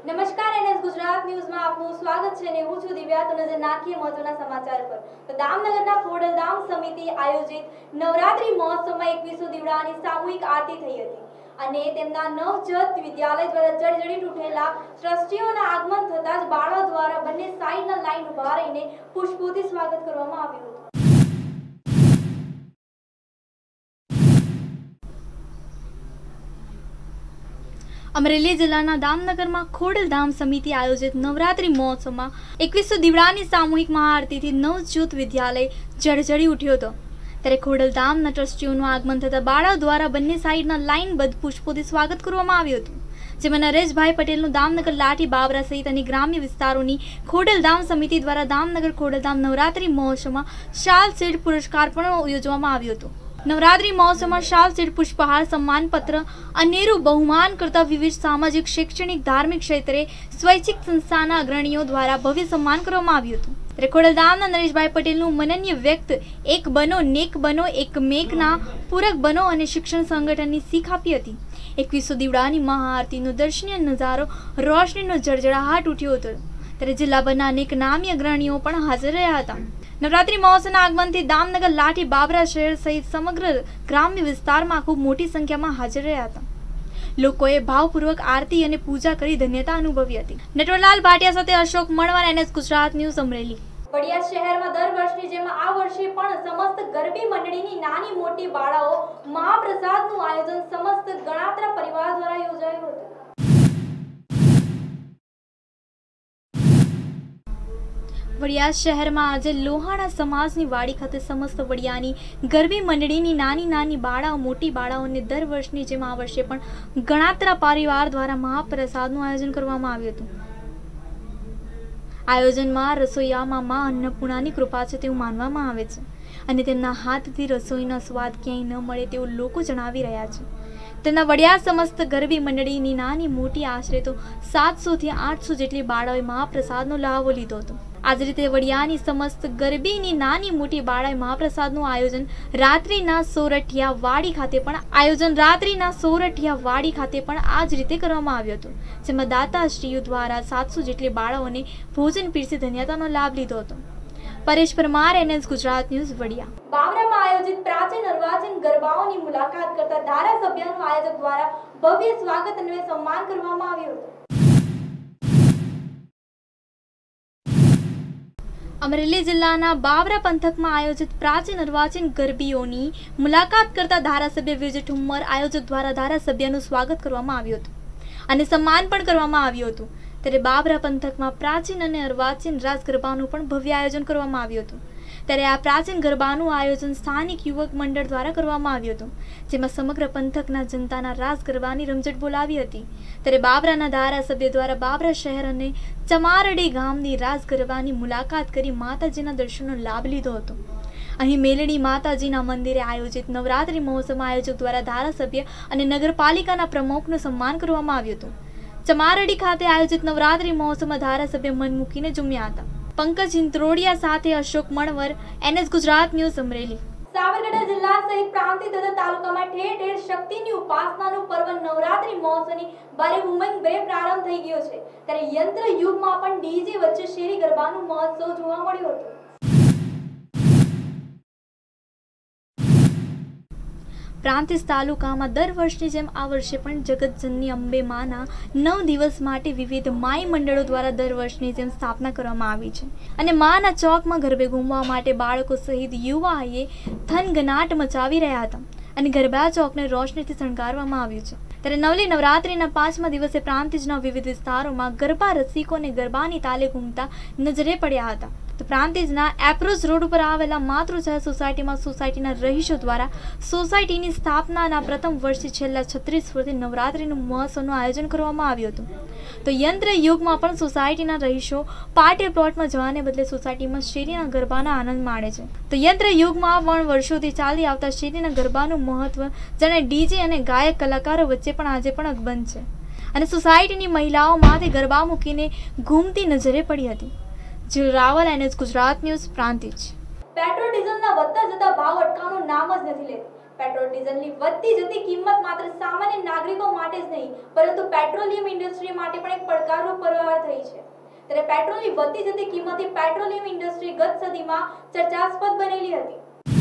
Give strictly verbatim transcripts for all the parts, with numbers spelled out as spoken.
નમસ્કાર એનએસ ગુજરાત ન્યૂઝમાં આપનું સ્વાગત છે ને હું છું દિવ્યા તો નજર નાખીએ મહત્વના સમાચાર પર તો દામનગરના ખોડલધામ સમિતિ આયોજિત નવરાત્રી મહોત્સવમાં એકવીસો દીવડાની સામૂહિક આરતી થઈ હતી અને તેમના નવજત વિદ્યાલય દ્વારા જળજળીત ઉઠેલા ટ્રસ્ટીઓના આગમન થતાં જ બાળકો દ્વારા બંને સાઈડના લાઈન ઉભા રહીને પુષ્પોથી સ્વાગત કરવામાં આવ્યું હતું। અમરેલી જિલ્લાના દામનગરમાં ખોડલધામ સમિતિ આયોજિત નવરાત્રી મહોત્સવમાં એકવીસો દીવડાની સામૂહિક મહાઆરતીથી નવજ્યોત વિદ્યાલય જળજળી ઉઠ્યો હતો। ત્યારે ખોડલધામના ટ્રસ્ટીઓનું આગમન થતાં બાળકો દ્વારા બંને સાઈડના લાઈનબદ્ધ પુષ્પોથી સ્વાગત કરવામાં આવ્યું હતું, જેમાં નરેશભાઈ પટેલનું દામનગર લાઠી બાબરા સહિત અને ગ્રામ્ય વિસ્તારોની ખોડલધામ સમિતિ દ્વારા દામનગર ખોડલધામ નવરાત્રી મહોત્સવમાં શાલ શેડ પુરસ્કાર પણ યોજવામાં આવ્યો હતો। નવરાત્રી મહોત્સવમાં શાલ શેડ પુષ્પહાર સન્માનપત્ર અનેરું બહુમાન કરતા વિવિધ સામાજિક શૈક્ષણિક ધાર્મિક ક્ષેત્રે સ્વૈચ્છિક સંસ્થાના અગ્રણીઓ દ્વારા ભવ્ય સન્માન કરવામાં આવ્યું હતું। ત્યારે ખોડલધામના નરેશભાઈ પટેલનું મનન્ય વ્યક્ત એક બનો નેક બનો એક મેઘના પૂરક બનો અને શિક્ષણ સંગઠનની શીખ આપી હતી। એકવીસો દીવડાની મહાઆરતીનો દર્શનીય નજારો રોશનીનો જળજળાહટ ઉઠ્યો હતો। ત્યારે જિલ્લાભરના અનેક નામી અગ્રણીઓ પણ હાજર રહ્યા હતા। નવરાત્રી મહોત્સવના આગમનથી દામનગર લાઠી બાબરા શહેર સહિત સમગ્ર ગ્રામ્ય વિસ્તારમાં ખૂબ મોટી સંખ્યામાં હાજર રહ્યા હતા। લોકોએ ભાવપૂર્વક આરતી અને પૂજા કરી ધન્યતા અનુભવી હતી। નટવરલાલ ભાટિયા સાથે અશોક મણવર, એનએસ ગુજરાત ન્યૂઝ, અમરેલી। વડિયા શહેરમાં દર વર્ષની જેમ આ વર્ષે પણ સમસ્ત ગરબી મંડળીની નાની મોટી બાળાઓ મહાપ્રસાદનું આયોજન સમસ્ત ગણાત્રા પરિવાર દ્વારા યોજાયું હતું। વડિયા શહેરમાં આજે લોહાણા સમાજની વાડી ખાતે સમસ્ત વડિયાની ગરબી મંડળીની નાની નાની બાળાઓ મોટી બાળાઓને દર વર્ષની જેમ આ વર્ષે પણ ગણાત્રા પરિવાર દ્વારા મહાપ્રસાદનું આયોજન કરવામાં આવ્યું હતું। આયોજનમાં રસોઈયામાં મા અન્નપૂર્ણાની કૃપા છે તેવું માનવામાં આવે છે અને તેમના હાથથી રસોઈનો સ્વાદ ક્યાંય ન મળે તેવું લોકો જણાવી રહ્યા છે। તેમના વડિયા સમસ્ત ગરબી મંડળીની નાની મોટી આશરે તો સાતસો થી આઠસો જેટલી બાળાઓએ મહાપ્રસાદનો લાવો લીધો હતો। આજ રીતે વડિયાની સમસ્ત ગરબીની નાની મોટી બાળાએ મહાપ્રસાદનું આયોજન રાત્રિના સોરઠિયા વાડી ખાતે પણ આયોજન રાત્રિના સોરઠિયા વાડી ખાતે પણ આ જ રીતે કરવામાં આવ્યું હતું, જેમાં દાતાશ્રીઓ દ્વારા સાતસો જેટલી બાળાઓને ભોજન પીરસી ધન્યતાનો લાભ લીધો હતો। Paresh Parmar, NS Gujarat news, Vadia. બાબરામાં આયોજિત પ્રાચીન અર્વાચીન ગરબાઓની મુલાકાત કરતા ધારાસભ્યનું આયોજક દ્વારા ભવ્ય સ્વાગત અને સન્માન કરવામાં આવ્યું હતું। અમરેલી જિલ્લાના બાબરા પંથકમાં આયોજિત પ્રાચીન અર્વાચીન ગરબીઓની મુલાકાત કરતા ધારાસભ્ય વિજય ઠુમ્મર આયોજક દ્વારા ધારાસભ્યનું સ્વાગત કરવામાં આવ્યું હતું અને સન્માન પણ કરવામાં આવ્યું હતું। ત્યારે બાબરા પંથકમાં પ્રાચીન અને અર્વાચીન રાસ ગરબાનું પણ ભવ્ય આયોજન કરવામાં આવ્યું હતું। ત્યારે આ પ્રાચીન ગરબાનું આયોજન સ્થાનિક યુવક મંડળ દ્વારા કરવામાં આવ્યું હતું, જેમાં સમગ્ર પંથકના જનતાના રાસ ગરબાની રમઝટ બોલાવી હતી। ત્યારે બાબરાના ધારાસભ્ય દ્વારા બાબરા શહેર અને ચમારડી ગામની રાસ ગરબાની મુલાકાત કરી માતાજીના દર્શનનો લાભ લીધો હતો। અહીં મેલડી માતાજીના મંદિરે આયોજિત નવરાત્રી મહોત્સવમાં આયોજક દ્વારા ધારાસભ્ય અને નગરપાલિકાના પ્રમુખનું સન્માન કરવામાં આવ્યું હતું। ચમારડી ખાતે આયોજિત નવરાત્રી મહોત્સવમાં ધારાસભ્ય મન મૂકીને ઝૂમ્યા હતા। પંકજ ઇન્દ્રોડિયા સાથે અશોક મણવર, એનએસ ગુજરાત ન્યૂઝ, અમરેલી। સાબરકાંઠા જિલ્લા સહિત પ્રાંતિય તથા તાલુકામાં ઠેર ઠેર શક્તિની ઉપાસનાનું પર્વ નવરાત્રી મહોત્સવની ભારે ઉમંગભેર પ્રારંભ થઈ ગયો છે। ત્યારે યંત્ર યુગમાં પણ ડીજે વચ્ચે શેરી ગરબાનું મહોત્સવ જોવા મળ્યો હતો। પ્રાંતિજ તાલુકામાં દર વર્ષની જેમ આ વર્ષે પણ જગતજનની અંબે માના નવ દિવસ માટે વિવિધ માઈ મંડળો દ્વારા દર વર્ષની જેમ સ્થાપના કરવામાં આવી છે અને માના ચોકમાં ગરબે ઘૂમવા માટે બાળકો સહિત યુવાઓએ થનગનાટ મચાવી રહ્યા હતા અને ગરબા ચોકને રોશનીથી શણગારવામાં આવ્યું છે। ત્યારે નવલી નવરાત્રીના પાંચમા દિવસે પ્રાંતિજના વિવિધ વિસ્તારોમાં ગરબા રસિકો અને ગરબાની તાલે ઘૂમતા નજરે પડ્યા હતા। તો પ્રાંતિજના એપ્રોચ રોડ ઉપર આવેલા માતૃછાયા સોસાયટીમાં સોસાયટીના રહીશો દ્વારા સોસાયટીની સ્થાપનાના પ્રથમ વર્ષથી છેલ્લા છત્રીસ વર્ષથી નવરાત્રીનું મહોત્સવનું આયોજન કરવામાં આવ્યું હતું। તો યંત્ર યુગમાં પણ સોસાયટીના રહીશો પાર્ટી પ્લોટમાં જવાને બદલે સોસાયટીમાં શેરીના ગરબાના આનંદ માણે છે। તો યંત્ર યુગમાં પણ વર્ષોથી ચાલી આવતા શેરીના ગરબાનું મહત્વ જાણે ડીજે અને ગાયક કલાકારો વચ્ચે પણ આજે પણ અકબંધ છે અને સોસાયટીની મહિલાઓ માથે ગરબા મૂકીને ઘૂમતી નજરે પડી હતી। Jeel Raval, NS Gujarat news, Prantij. Petrol ડીઝલના વધતા જતા ભાવ અટકવાનું નામ જ નથી લેતું। પેટ્રોલ ડીઝલની વધતી જતી કિંમત માત્ર સામાન્ય નાગરિકો માટે જ નહીં પરંતુ પેટ્રોલિયમ ઇન્ડસ્ટ્રી માટે પણ એક પડકાર પડકારો પરવાર થઈ છે। ત્યારે પેટ્રોલની વધતી જતી કિંમતથી પેટ્રોલિયમ ઇન્ડસ્ટ્રી ગત સદીમાં ચર્ચાસ્પદ બનેલી હતી।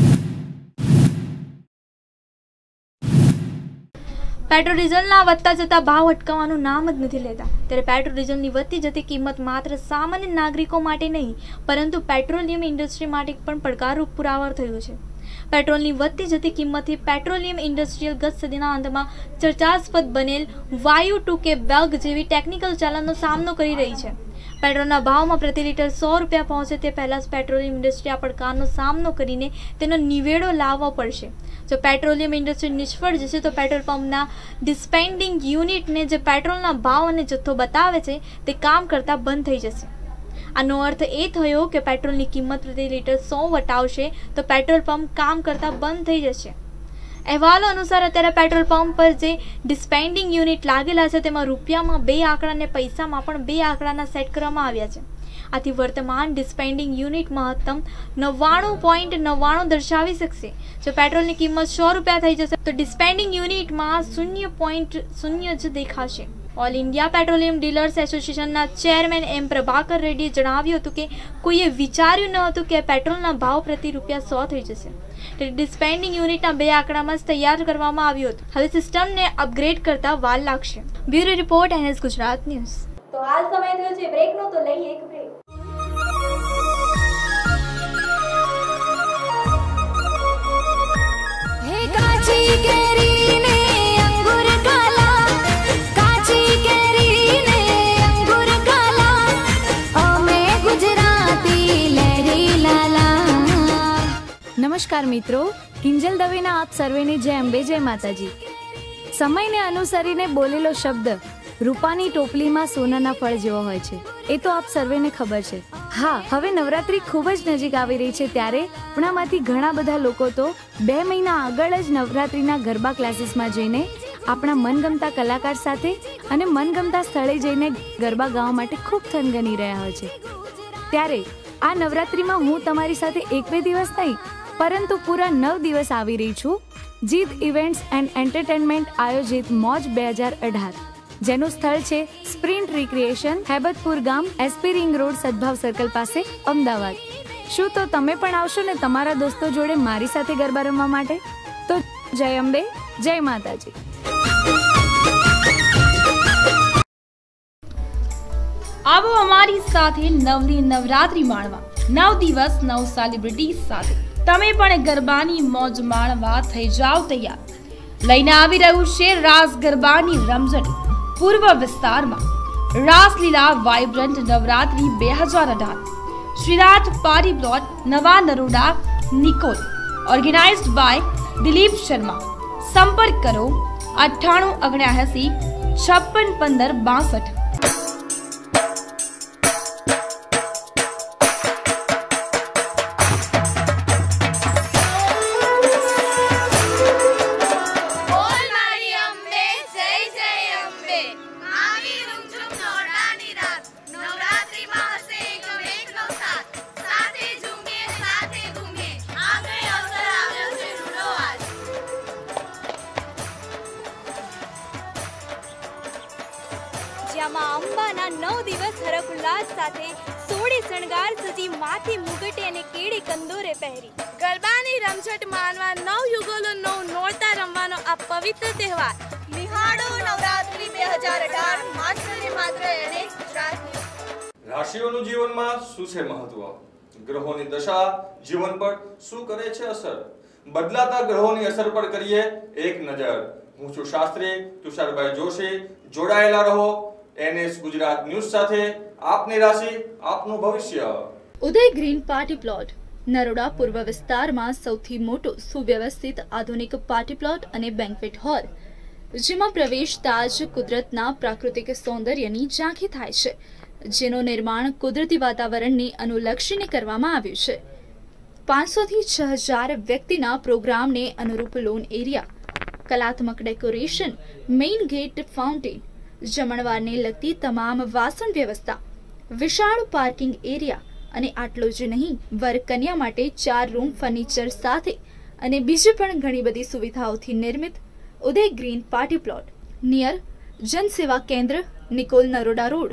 પેટ્રોલ ડીઝલના વધતા જતા ભાવ અટકાવવાનું નામ જ નથી લેતા। ત્યારે પેટ્રોલ ડીઝલની વધતી જતી કિંમત માત્ર સામાન્ય નાગરિકો માટે નહીં પરંતુ પેટ્રોલિયમ ઇન્ડસ્ટ્રી માટે પણ પડકારરૂપ પુરાવા થયું છે। પેટ્રોલની વધતી જતી કિંમતથી પેટ્રોલિયમ ઇન્ડસ્ટ્રીયલ ગત સદીના અંતમાં ચર્ચાસ્પદ બનેલ વાયુ ટુ કે બેગ જેવી ટેકનિકલ ચલણનો સામનો કરી રહી છે। પેટ્રોલના ભાવમાં પ્રતિ લિટર સો રૂપિયા પહોંચે તે પહેલાં જ પેટ્રોલિયમ ઇન્ડસ્ટ્રી આ પડકારનો સામનો કરીને તેનો નિવેડો લાવવો પડશે। જો પેટ્રોલિયમ ઇન્ડસ્ટ્રી નિષ્ફળ જશે તો પેટ્રોલ પંપના ડિસ્પેન્ડિંગ યુનિટને જે પેટ્રોલના ભાવ અને જથ્થો બતાવે છે તે કામ કરતા બંધ થઈ જશે। આનો અર્થ એ થયો કે પેટ્રોલની કિંમત પ્રતિ લિટર સો વટાવશે તો પેટ્રોલ પંપ કામ કરતા બંધ થઈ જશે। અહેવાલો અનુસાર અત્યારે પેટ્રોલ પંપ પર જે ડિસ્પેન્ડિંગ યુનિટ લાગેલા છે તેમાં રૂપિયામાં બે આંકડા અને પૈસામાં પણ બે આંકડાના સેટ કરવામાં આવ્યા છે। આથી વર્તમાન ડિસ્પેન્ડિંગ યુનિટ મહત્તમ નવ્વાણું પોઈન્ટ નવ્વાણું દર્શાવી શકશે। જો પેટ્રોલની કિંમત સો રૂપિયા થઈ જશે તો ડિસ્પેન્ડિંગ યુનિટમાં શૂન્ય પોઈન્ટ શૂન્ય જ દેખાશે। ઓલ ઇન્ડિયા પેટ્રોલિયમ ડીલર્સ એસોસિએશનના ચેરમેન એમ પ્રભાકર રેડ્ડીએ જણાવ્યું હતું કે કોઈએ વિચાર્યું ન હતું કે પેટ્રોલના ભાવ પ્રતિ રૂપિયા સો થઈ જશે। ડિસ્પેન્ડિંગ યુનિટના બે આંકડામાં જ તૈયાર કરવામાં આવ્યું હતું। હવે સિસ્ટમને અપગ્રેડ કરતા વાર લાગશે। Bureau report NS Gujarat news. તો હાલ સમય થયો છે બ્રેકનો, તો લઈએ એક બ્રેક। હે કાચી કેરીને અંગુર કાલા, કાચી કેરીને અંગુર કાલા, અમે ગુજરાતી લહેરી લાલા। નમસ્કાર મિત્રો, કિંજલ દવેના આપ સર્વેને જય અંબે, જય માતાજી। સમયને અનુસરીને બોલેલો શબ્દ રૂપાની ટોપલીમાં સોનાના ફળ જેવો હોય છે, એ તો આપ સર્વેને ખબર છે। હા, હવે નવરાત્રી ખૂબ જ નજીક આવી રહી છે ત્યારે આપણામાંથી ઘણા બધા લોકો તો બે મહિના આગળ જ નવરાત્રીના ગરબા ક્લાસીસમાં જઈને આપણા મનગમતા કલાકાર સાથે અને મનગમતા સ્થળે જઈને ગરબા ગાવા માટે ખૂબ થનગની રહ્યા હોય છે। ત્યારે આ નવરાત્રીમાં હું તમારી સાથે એક બે દિવસ નહીં પરંતુ પૂરા નવ દિવસ આવી રહી છું જીત ઇવેન્ટ્સ એન્ડ એન્ટરટેનમેન્ટ આયોજિત મોજ બે હજાર અઢાર, જેનું સ્થળ છે સ્પ્રિન્ટ રિક્રિએશન, હેબતપુર ગામ, SP ring road, Sadbhav circle પાસે, અમદાવાદ। શું તો તમે પણ આવશો ને તમારા દોસ્તો જોડે મારી સાથે ગરબા રમવા માટે? તો જય અંબે, જય માતાજી। આવો અમારી સાથે નવલી નવરાત્રી માણવા, નવ દિવસ નવ સેલિબ્રિટી સાથે તમે પણ ગરબાની મોજ માણવા થઈ જાવ તૈયાર। લઈને આવી રહ્યું છે રાસ ગરબાની રમઝટ પૂર્વ વિસ્તારમાં રાસલીલા વાઇબ્રન્ટ નવરાત્રી બે હજાર અઢાર, શ્રીનાથ પારી પ્લોટ, નવા નરોડા, નિકોલ, ઓર્ગેનાઇઝડ બાય દિલીપ શર્મા। સંપર્ક કરો અઠ્ઠાણું ઓગણ્યાસી છપ્પન પંદર બાસઠ। જેમાં અંબાના નવ દિવસ હરખુલ્લાસ સાથે સોળે શણગાર સજી માથે મુગટે અને કેળે કંદોરે પહેરી ગરબાની રમઝટ માણવા નવ યુગલો નવ નોરતા રમવાનો આ પવિત્ર તહેવાર નિહાળો નવરાત્રી બે હજાર અઢાર માત્ર ને માત્ર એનએસ ગુજરાત। રાશિઓનું જીવનમાં શું છે મહત્વ? ગ્રહોની દશા જીવન પર શું કરે છે અસર? બદલાતા ગ્રહોની અસર પર કરીએ એક નજર। હું છું શાસ્ત્રી તુષારભાઈ જોશી। જોડાયેલા રહો એનએસ ગુજરાત ન્યૂઝ સાથે। આપની રાશિ આપનું ભવિષ્ય। Uday green party plot Naroda પૂર્વ વિસ્તારમાં સૌથી મોટો સુવ્યવસ્થિત આધુનિક પાર્ટી પ્લોટ અને બેન્ક્વેટ હોલ, જેમાં પ્રવેશતા જ કુદરતના પ્રાકૃતિક સૌંદર્યની ઝાંખી થાય છે, જેનું નિર્માણ કુદરતી વાતાવરણને અનુલક્ષીને કરવામાં આવ્યું છે। પાંચસો થી છ હજાર વ્યક્તિના પ્રોગ્રામને અનુરૂપ લોન એરિયા, કલાત્મક ડેકોરેશન, મેઇન ગેટ, ફાઉન્ટેન, જમણવારને લગતી તમામ વાસણ વ્યવસ્થા, વિશાળ પાર્કિંગ એરિયા અને આટલું જ નહીં, વર કન્યા માટે ચાર રૂમ ફર્નિચર સાથે અને બીજી પણ ઘણી બધી સુવિધાઓથી નિર્મિત Uday green party plot near Jansewa Kendra, Nikol, Naroda road.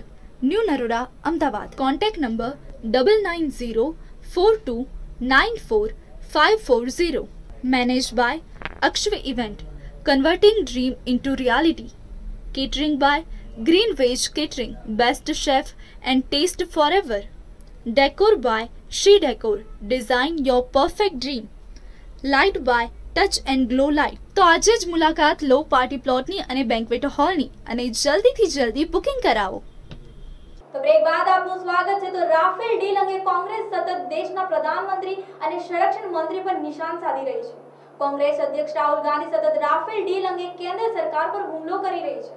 New Naroda, Ahmedabad. Contact number double nine zero four two nine four five four zero. Managed by Akshav event, converting dream into reality. Catering by green veg catering, best chef and taste forever. Decor by Shri decor, design your perfect dream. Light by touch and glow light. તો આજે જ મુલાકાત લો party પ્લોટની અને banquet હોલની અને જલ્દીથી જલ્દી booking કરાવો. તો બ્રેક બાદ આપનું સ્વાગત છે. તો રાફેલ ડીલ અંગે કોંગ્રેસ સતત દેશના પ્રધાનમંત્રી અને સંરક્ષણ મંત્રી પર નિશાન સાધી રહી છે. કોંગ્રેસ અધ્યક્ષ રાહુલ ગાંધી સતત રાફેલ ડીલ અંગે કેન્દ્ર સરકાર પર હુમલો કરી રહી છે.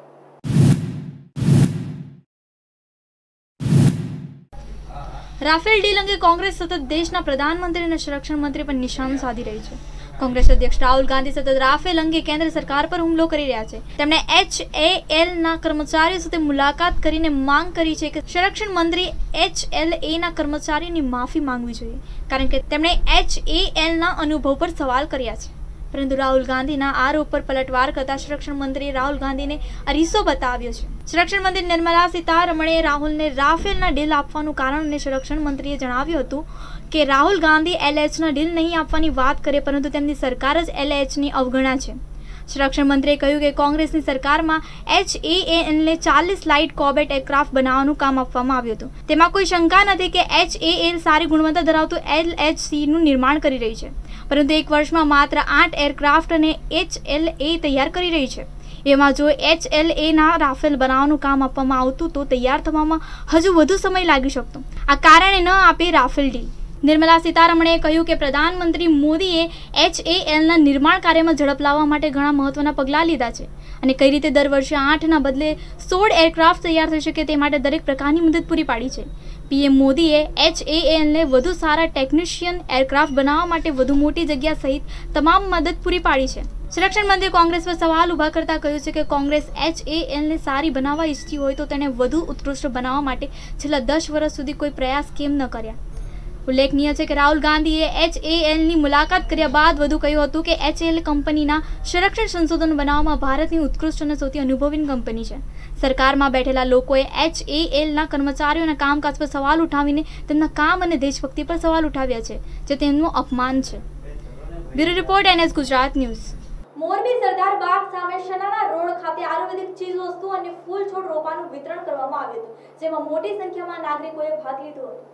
રાફેલ ડીલ અંગે કોંગ્રેસ સતત દેશના પ્રધાનમંત્રી અને સંરક્ષણ મંત્રી પર નિશાન સાધી રહી છે. કોંગ્રેસ અધ્યક્ષ રાહુલ ગાંધી સતત રાફેલ અંગે કેન્દ્ર સરકાર પર હુમલો કરી રહ્યા છે. તેમણે એચ એ એલ ના કર્મચારીઓ સાથે મુલાકાત કરીને માંગ કરી છે કે સંરક્ષણ મંત્રી એચ એલ એ ના કર્મચારીઓની માફી માંગવી જોઈએ, કારણ કે તેમણે એચ એ એલ ના અનુભવ પર સવાલ કર્યા છે. પરંતુ રાહુલ ગાંધીના આરોપ પર પલટવાર કરતા સંરક્ષણ મંત્રીએ રાહુલ ગાંધીને અરીસો બતાવ્યો છે. સંરક્ષણ મંત્રી નિર્મલા સીતારમણે રાહુલને રાફેલના ડીલ આપવાનું કારણ અને સંરક્ષણ મંત્રીએ જણાવ્યું હતું કે રાહુલ ગાંધી એલ એચના ડીલ નહીં આપવાની વાત કરે, પરંતુ તેમની સરકાર જ એલ એચની અવગણા છે. સંરક્ષણ મંત્રીએ કહ્યું કે કોંગ્રેસની સરકારમાં એચ એ એલને ચાલીસ લાઇટ કોબેટ એરક્રાફ્ટ બનાવવાનું કામ આપવામાં આવ્યું હતું. તેમાં કોઈ શંકા નથી કે એચ એ એલ સારી ગુણવત્તા ધરાવતું એલ એચ સીનું નિર્માણ કરી રહી છે, પરંતુ એક વર્ષમાં માત્ર આઠ એરક્રાફ્ટ અને એચ એલ એ તૈયાર કરી રહી છે. એમાં જો એચ એલ એ ના રાફેલ બનાવવાનું કામ આપવામાં આવતું તો તૈયાર થવામાં હજુ વધુ સમય લાગી શકતો. આ કારણે ન આપે રાફેલ ડીલ. નિર્મલા સીતારમણે કહ્યું કે પ્રધાનમંત્રી મોદીએ એચ એ એલના નિર્માણ કાર્યમાં ઝડપ લાવવા માટે ઘણા મહત્વના પગલાં લીધા છે અને કઈ રીતે દર વર્ષે આઠના બદલે સોળ એરક્રાફ્ટ તૈયાર થઈ શકે તે માટે દરેક પ્રકારની મદદ પૂરી પાડી છે. પીએમ મોદીએ એચ એ એલને વધુ સારા ટેકનિશિયન એરક્રાફ્ટ બનાવવા માટે વધુ મોટી જગ્યા સહિત તમામ મદદ પૂરી પાડી છે. સંરક્ષણ મંત્રીએ કોંગ્રેસ પર સવાલ ઉભા કરતા કહ્યું છે કે કોંગ્રેસ એચ એ એલને સારી બનાવવા ઈચ્છતી હોય તો તેને વધુ ઉત્કૃષ્ટ બનાવવા માટે છેલ્લા દસ વર્ષ સુધી કોઈ પ્રયાસ કેમ ન કર્યા. ઉલ્લેખનીય છે કે રાહુલ ગાંધીએ એચ એ એલની મુલાકાત કર્યા બાદ વધુ કહ્યું હતું કે એચ એ એલ કંપનીના સંરક્ષણ સંશોધન બનાવવામાં ભારતની ઉત્કૃષ્ટ અને સૌથી અનુભવી કંપની છે. સરકારમાં બેઠેલા લોકોએ એચ એ એલના કર્મચારીઓના કામકાજ પર સવાલ ઉઠાવીને તેમના કામ અને દેશભક્તિ પર સવાલ ઉઠાવ્યા છે, જે તેમનું અપમાન છે. Bureau report NS Gujarat news. Morbi Sardar Baug સામે શનાળા રોડ ખાતે આયુર્વેદિક ચીજ વસ્તુઓ અને ફૂલ છોડ રોપાનું વિતરણ કરવામાં આવ્યું હતું, જેમાં મોટી સંખ્યામાં નાગરિકોએ ભાગ લીધો હતો.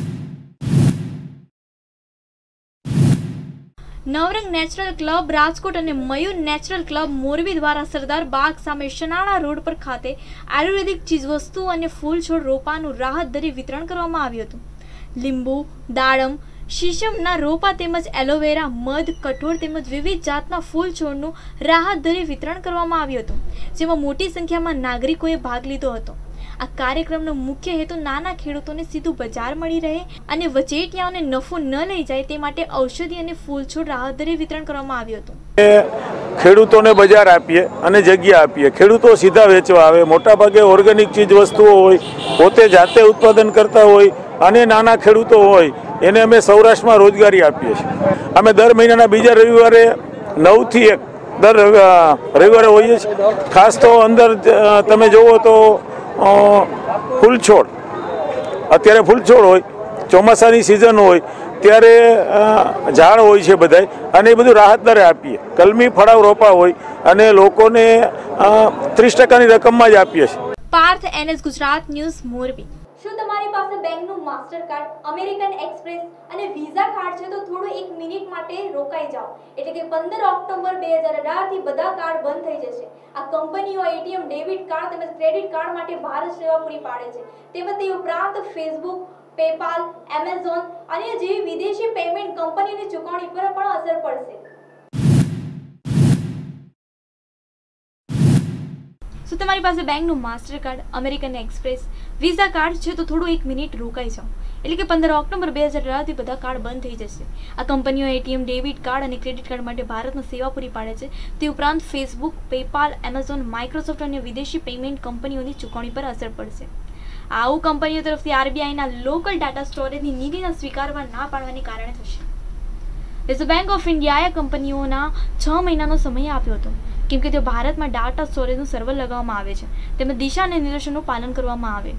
નવરંગ નેચરલ ક્લબ રાજકોટ અને મયુર નેચરલ ક્લબ મોરબી દ્વારા સરદાર બાગ સામે શનાળા રોડ પર ખાતે આયુર્વેદિક ચીજવસ્તુઓ અને ફૂલ છોડ રોપાનું રાહત દરે વિતરણ કરવામાં આવ્યું હતું. લીંબુ, દાડમ, શીશમના રોપા તેમજ એલોવેરા, મધ, કઠોળ તેમજ વિવિધ જાતના ફૂલ છોડનું રાહત દરે વિતરણ કરવામાં આવ્યું હતું, જેમાં મોટી સંખ્યામાં નાગરિકોએ ભાગ લીધો હતો. આ કાર્યક્રમનો મુખ્ય હેતુ નાના ખેડૂતોને સીધું બજાર મળી રહે અને વચેટિયાઓને નફો ન લઈ જાય તે માટે ઔષધિ અને ફૂલ છોડ રાહત દરે વિતરણ કરવામાં આવ્યું હતું. ખેડૂતોને બજાર આપીએ અને જગ્યા આપીએ, ખેડૂતો સીધા વેચવા આવે. મોટાભાગે ઓર્ગેનિક ચીજ વસ્તુઓ હોય, પોતે જાતે ઉત્પાદન કરતા હોય અને નાના ખેડૂતો હોય એને અમે સૌરાષ્ટ્રમાં રોજગારી આપીએ છીએ. અમે દર મહિનાના બીજા રવિવારે નવથી એક દર રવિવારે હોઈએ છીએ. ખાસ તો અંદર તમે જુઓ તો ફૂલછોડ, અત્યારે ફૂલછોડ હોય, ચોમાસાની સિઝન હોય ત્યારે ઝાડ હોય છે બધાય, અને એ બધું રાહત દરે આપીએ. કલમી ફળાવ રોપા હોય અને લોકોને ત્રીસ ટકાની રકમમાં જ આપીએ છીએ. Parth NS Gujarat news Morbi. શું તમારી પાસે બેંકનું માસ્ટર કાર્ડ, અમેરિકન એક્સપ્રેસ અને વિઝા કાર્ડ છે તો થોડું એક મિનિટ માટે રોકાઈ જાઓ. એટલે કે પંદર ઓક્ટોબર બે હજાર અઢાર થી બધા કાર્ડ બંધ થઈ જશે. આ કંપનીઓ એટીએમ, ડેબિટ કાર્ડ તેમજ ક્રેડિટ કાર્ડ માટે ભારત સેવા પૂરી પાડે છે. તેમજ તે ઉપરાંત ફેસબુક, પેપાલ, એમેઝોન અને જેવી વિદેશી પેમેન્ટ કંપનીઓની ચૂકવણી પર પણ અસર પડશે. શું તમારી પાસે બેંકનું master card, American Express, visa card છે તો થોડું એક મિનિટ રોકાઈ જાઓ. એટલે કે પંદર ઓક્ટોબર બે હજાર અઢાર થી બધા કાર્ડ બંધ થઈ જશે. આ કંપનીઓ એટીએમ, ડેબિટ કાર્ડ અને ક્રેડિટ કાર્ડ માટે ભારતમાં સેવા પૂરી પાડે છે. તે ઉપરાંત ફેસબુક, પેપાલ, એમેઝોન, માઇક્રોસોફ્ટ અને વિદેશી પેમેન્ટ કંપનીઓની ચૂકવણી પર અસર પડશે. આવું કંપનીઓ તરફથી આરબીઆઈના લોકલ ડાટા સ્ટોરેજની નીતિના સ્વીકારવા ના પાડવાને કારણે થશે. રિઝર્વ બેંક ઓફ ઇન્ડિયાએ કંપનીઓના છ મહિનાનો સમય આપ્યો હતો, કેમ કે તે ભારતમાં ડાટા સ્ટોરેજનું સર્વર લગાવવામાં આવે છે તેમજ દિશા અને નિર્દેશોનું પાલન કરવામાં આવે.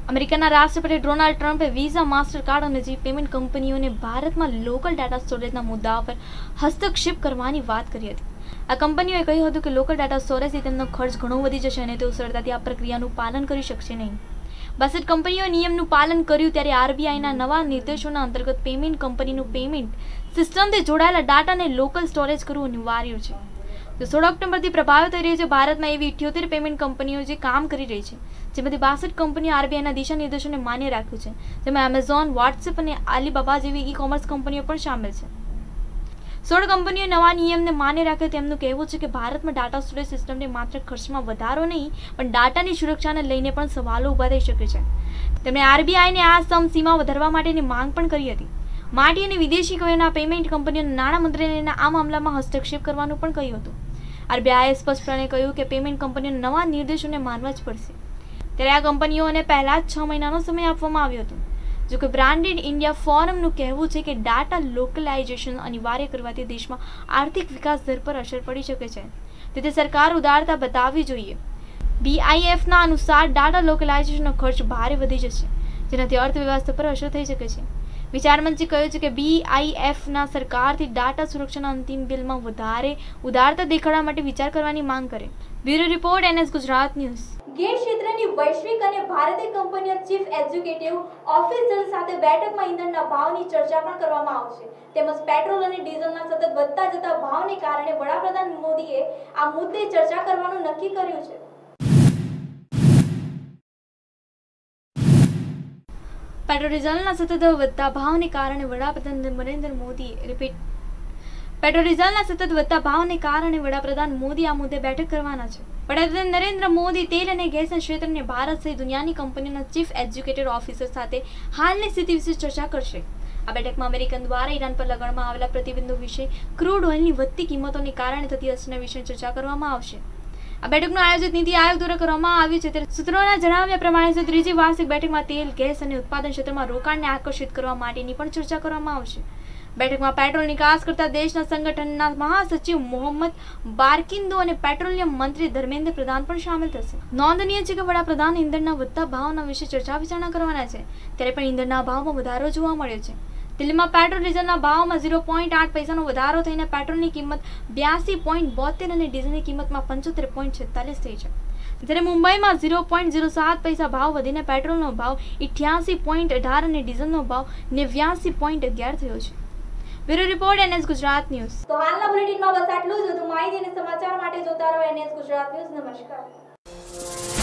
અમેરિકાના રાષ્ટ્રપતિ ડોનાલ્ડ ટ્રમ્પે વિઝા, માસ્ટર કાર્ડ અને જેવી પેમેન્ટ કંપનીઓને ભારતમાં લોકલ ડાટા સ્ટોરેજના મુદ્દા પર હસ્તક્ષેપ કરવાની વાત કરી હતી. આ કંપનીઓએ કહ્યું હતું કે લોકલ ડાટા સ્ટોરેજથી તેમનો ખર્ચ ઘણો વધી જશે અને તેઓ સરળતાથી આ પ્રક્રિયાનું પાલન કરી શકશે નહીં. બાસઠ કંપનીઓએ નિયમનું પાલન કર્યું ત્યારે આરબીઆઈના નવા નિર્દેશોના અંતર્ગત પેમેન્ટ કંપનીનું પેમેન્ટ સિસ્ટમથી જોડાયેલા ડાટાને લોકલ સ્ટોરેજ કરવું અનિવાર્ય છે. તો સોળ ઓક્ટોબરથી પ્રભાવિત થઈ રહી છે. ભારતમાં એવી ઇઠ્યોતેર પેમેન્ટ કંપનીઓ જે કામ કરી રહી છે, જેમાંથી બાસઠ કંપનીઓ આરબીઆઈના દિશા નિર્દેશોને માન્ય રાખ્યું છે. જેમાં એમેઝોન, વોટ્સએપ અને આલીબાબા જેવી ઈ કોમર્સ કંપનીઓ પણ સામેલ છે. સોળ કંપનીઓ નવા નિયમને માન્ય રાખે તેમનું કહેવું છે કે ભારતમાં ડાટા સ્ટોરેજ સિસ્ટમને માત્ર ખર્ચમાં વધારો નહીં પણ ડાટાની સુરક્ષાને લઈને પણ સવાલો ઊભા થઈ શકે છે. તેમણે આરબીઆઈને આ સમસીમા વધારવા માટેની માંગ પણ કરી હતી. માટી અને વિદેશી કોઈના પેમેન્ટ કંપનીઓને નાણાં મંત્રાલયના આ મામલામાં હસ્તક્ષેપ કરવાનું પણ કહ્યું હતું. આરબીઆઈએ સ્પષ્ટપણે કહ્યું કે પેમેન્ટ કંપનીઓને નવા નિર્દેશોને માનવા જ પડશે. ત્યારે આ કંપનીઓને પહેલા જ છ મહિનાનો સમય આપવામાં આવ્યો હતો. જોકે બ્રાન્ડેડ ઇન્ડિયા ફોરમનું કહેવું છે કે ડાટા લોકલાઇઝેશન અનિવાર્ય કરવાથી દેશમાં આર્થિક વિકાસ દર પર અસર પડી શકે છે. તેથી સરકાર ઉદારતા બતાવવી જોઈએ. બીઆઈએફના અનુસાર ડાટા લોકલાઇઝેશનનો ખર્ચ ભારે વધી જશે, જેનાથી અર્થવ્યવસ્થા પર અસર થઈ શકે છે. વિચારમંચે કહ્યું છે કે બીઆઈએફના સરકારથી ડાટા સુરક્ષાના અંતિમ બિલમાં વધારે ઉદારતા દેખાડવા માટે વિચાર કરવાની માંગ કરે. Bureau report, NS Gujarat news. Gas ક્ષેત્રની વૈશ્વિક અને ભારતીય કંપનીઓ ચીફ એક્ઝિક્યુટિવ ઓફિસર સાથે બેઠકમાં ઇંધણના ભાવની ચર્ચા પણ કરવામાં આવશે. તેમજ પેટ્રોલ અને ડીઝલના સતત વધતા જતા ભાવને કારણે વડાપ્રધાન મોદીએ આ મુદ્દે ચર્ચા કરવાનું નક્કી કર્યું છે. પેટ્રોલ ડીઝલના સતત વધતા ભાવને કારણે વડાપ્રધાન નરેન્દ્ર મોદી રિપીટ પેટ્રોલ ડીઝલના સતત વધતા ભાવને કારણે વડાપ્રધાન મોદી આ મુદ્દે બેઠક કરવાના છે. વડાપ્રધાન નરેન્દ્ર મોદી તેલ અને ગેસના ક્ષેત્રને ભારત સહિત દુનિયાની કંપનીઓના ચીફ એક્ઝિક્યુટિવ ઓફિસર સાથે હાલની સ્થિતિ વિશે ચર્ચા કરશે. આ બેઠકમાં અમેરિકન દ્વારા ઈરાન પર લગાડવામાં આવેલા પ્રતિબંધો વિશે, ક્રૂડ ઓઇલની વધતી કિંમતોને કારણે થતી અસરના વિશે ચર્ચા કરવામાં આવશે. આ બેઠકનું આયોજન નીતિ આયોગ દ્વારા કરવામાં આવ્યું છે. ત્યારે સૂત્રોના જણાવ્યા પ્રમાણે ત્રીજી વાર્ષિક બેઠકમાં તેલ, ગેસ અને ઉત્પાદન ક્ષેત્રમાં રોકાણને આકર્ષિત કરવા માટેની પણ ચર્ચા કરવામાં આવશે. બેઠકમાં પેટ્રોલ નિકાસ કરતા દેશના સંગઠનના મહાસચિવ મોહમ્મદ બારકિંદો અને પેટ્રોલિયમ મંત્રી ધર્મેન્દ્ર પ્રધાન પણ સામેલ થશે. નોંધનીય છે કે વડાપ્રધાન ઇંધણના વધતા ભાવના વિશે ચર્ચા વિચારણા કરવાના છે. ત્યારે પણ ઇંધણના ભાવમાં વધારો જોવા મળ્યો છે. દિલ્હીમાં પેટ્રોલ ડીઝલના ભાવમાં ઝીરો પોઈન્ટ આઠ પૈસાનો વધારો થઈને પેટ્રોલની કિંમત બ્યાસી પોઈન્ટ બોતેર અને ડીઝલની કિંમતમાં પંચોતેર પોઈન્ટ છેતાલીસ થઈ છે. જ્યારે મુંબઈમાં ઝીરો પોઈન્ટ ઝીરો સાત પૈસા ભાવ વધીને પેટ્રોલનો ભાવ ઇઠ્યાસી પોઈન્ટ અઢાર અને ડીઝલનો ભાવ નેવ્યાસી પોઈન્ટ અગિયાર થયો છે. Bureau report, NS Gujarat news. તો હાલના બુલેટિનમાં બસ આટલું જ. વધુ માહિતી અને સમાચાર માટે જોતા રહો એનએસ ગુજરાત ન્યૂઝ. નમસ્કાર.